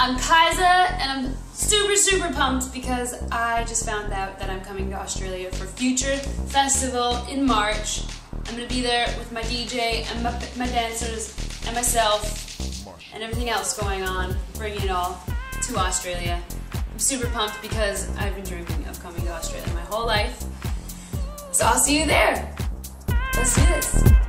I'm Kiesza, and I'm super pumped because I just found out that I'm coming to Australia for Future Festival in March. I'm going to be there with my DJ and my dancers and myself and everything else going on, bringing it all to Australia. I'm super pumped because I've been dreaming of coming to Australia my whole life. So I'll see you there. Let's do this.